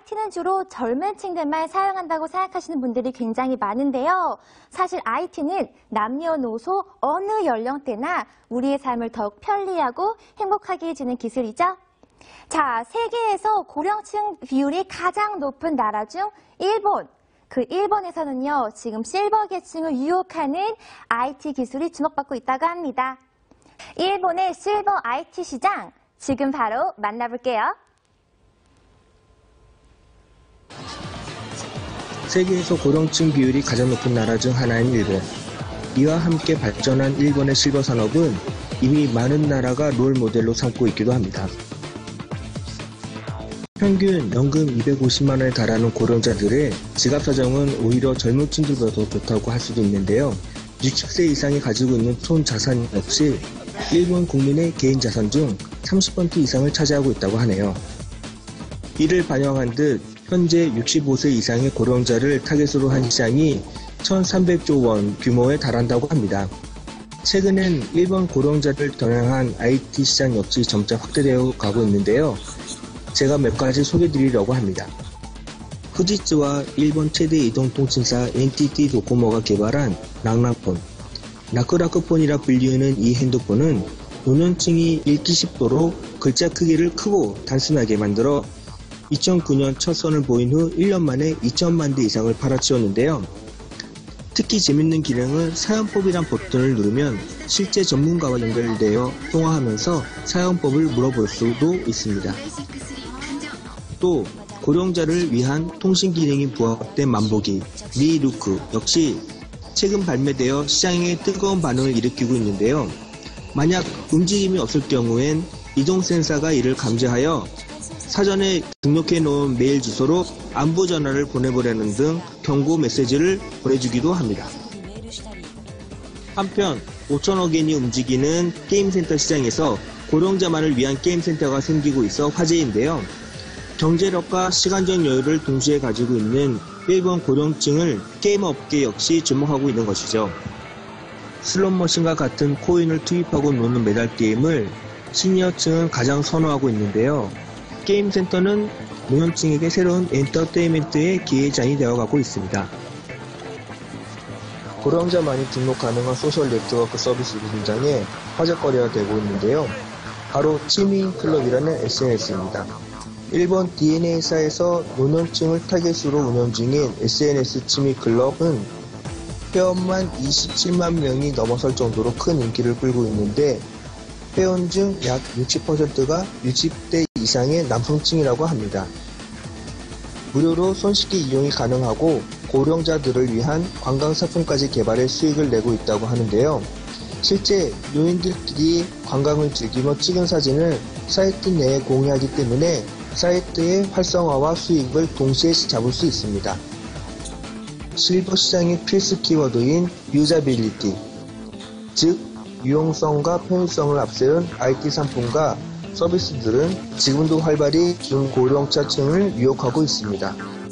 IT는 주로 젊은 층들만 사용한다고 생각하시는 분들이 굉장히 많은데요. 사실 IT는 남녀노소 어느 연령대나 우리의 삶을 더욱 편리하고 행복하게 해주는 기술이죠. 자, 세계에서 고령층 비율이 가장 높은 나라 중 일본. 그 일본에서는요, 지금 실버 계층을 유혹하는 IT 기술이 주목받고 있다고 합니다. 일본의 실버 IT 시장, 지금 바로 만나볼게요. 세계에서 고령층 비율이 가장 높은 나라 중 하나인 일본. 이와 함께 발전한 일본의 실버 산업은 이미 많은 나라가 롤 모델로 삼고 있기도 합니다. 평균 연금 250만 원에 달하는 고령자들의 지갑 사정은 오히려 젊은 층들보다 더 좋다고 할 수도 있는데요. 60세 이상이 가지고 있는 총 자산 역시 일본 국민의 개인 자산 중 30% 이상을 차지하고 있다고 하네요. 이를 반영한 듯 현재 65세 이상의 고령자를 타겟으로 한 시장이 1,300조 원 규모에 달한다고 합니다. 최근엔 일본 고령자를 겨냥한 IT 시장 역시 점차 확대되어 가고 있는데요. 제가 몇 가지 소개드리려고 합니다. 후지츠와 일본 최대 이동통신사 NTT 도코모가 개발한 락락폰, 라크라크폰이라 불리우는 이 핸드폰은 노년층이 읽기 쉽도록 글자 크기를 크고 단순하게 만들어 2009년 첫 선을 보인 후 1년 만에 2천만 대 이상을 팔아치웠는데요. 특히 재밌는 기능은 사용법이란 버튼을 누르면 실제 전문가와 연결되어 통화하면서 사용법을 물어볼 수도 있습니다. 또 고령자를 위한 통신 기능이 부합된 만보기 미루크 역시 최근 발매되어 시장에 뜨거운 반응을 일으키고 있는데요. 만약 움직임이 없을 경우엔 이동 센서가 이를 감지하여 사전에 등록해 놓은 메일 주소로 안부 전화를 보내보려는 등 경고 메시지를 보내주기도 합니다. 한편 5천억 엔이 움직이는 게임센터 시장에서 고령자만을 위한 게임센터가 생기고 있어 화제인데요. 경제력과 시간적 여유를 동시에 가지고 있는 일본 고령층을 게임 업계 역시 주목하고 있는 것이죠. 슬롯머신과 같은 코인을 투입하고 노는 메달 게임을 시니어층은 가장 선호하고 있는데요. 게임센터는 노년층에게 새로운 엔터테인먼트의 기회장이 되어가고 있습니다. 고령자만이 등록 가능한 소셜 네트워크 서비스 등장해 화제거리가 되고 있는데요. 바로 취미클럽이라는 SNS입니다. 일본 DNA사에서 노년층을 타겟으로 운영 중인 SNS 취미클럽은 회원만 27만 명이 넘어설 정도로 큰 인기를 끌고 있는데 회원 중 약 60%가 60대 이상의 남성층이라고 합니다. 무료로 손쉽게 이용이 가능하고 고령자들을 위한 관광상품까지 개발해 수익을 내고 있다고 하는데요. 실제 노인들끼리 관광을 즐기며 찍은 사진을 사이트 내에 공유하기 때문에 사이트의 활성화와 수익을 동시에 잡을 수 있습니다. 실버 시장의 필수 키워드인 유자빌리티, 즉 유용성과 편의성을 앞세운 IT 상품과 서비스들은 지금도 활발히 중고령자층을 유혹하고 있습니다.